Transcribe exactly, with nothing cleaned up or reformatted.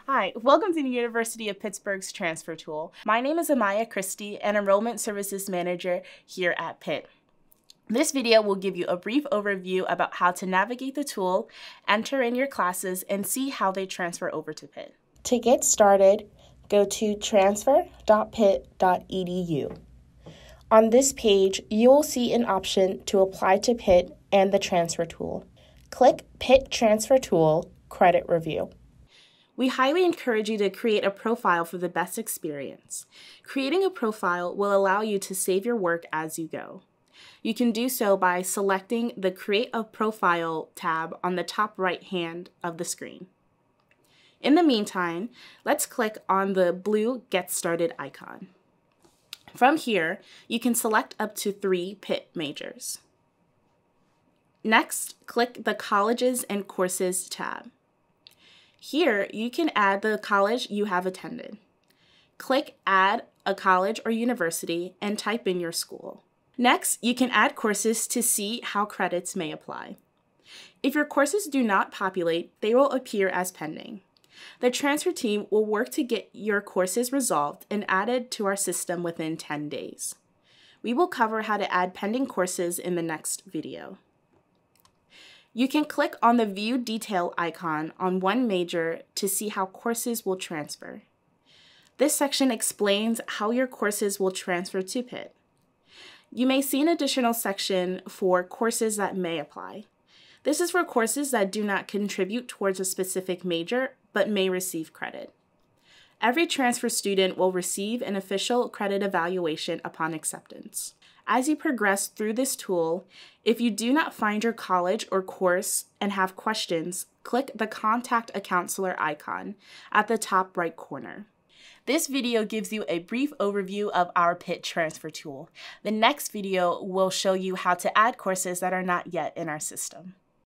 Hi, welcome to the University of Pittsburgh's Transfer Tool. My name is Amaya Christie, an Enrollment Services Manager here at Pitt. This video will give you a brief overview about how to navigate the tool, enter in your classes, and see how they transfer over to Pitt. To get started, go to transfer dot pitt dot e d u. On this page, you will see an option to apply to Pitt and the Transfer Tool. Click Pitt Transfer Tool Credit Review. We highly encourage you to create a profile for the best experience. Creating a profile will allow you to save your work as you go. You can do so by selecting the Create a Profile tab on the top right hand of the screen. In the meantime, let's click on the blue Get Started icon. From here, you can select up to three Pitt majors. Next, click the Colleges and Courses tab. Here, you can add the college you have attended. Click Add a College or University and type in your school. Next, you can add courses to see how credits may apply. If your courses do not populate, they will appear as pending. The transfer team will work to get your courses resolved and added to our system within ten days. We will cover how to add pending courses in the next video. You can click on the View Detail icon on one major to see how courses will transfer. This section explains how your courses will transfer to Pitt. You may see an additional section for courses that may apply. This is for courses that do not contribute towards a specific major but may receive credit. Every transfer student will receive an official credit evaluation upon acceptance. As you progress through this tool, if you do not find your college or course and have questions, click the Contact a Counselor icon at the top right corner. This video gives you a brief overview of our Pitt Transfer Tool. The next video will show you how to add courses that are not yet in our system.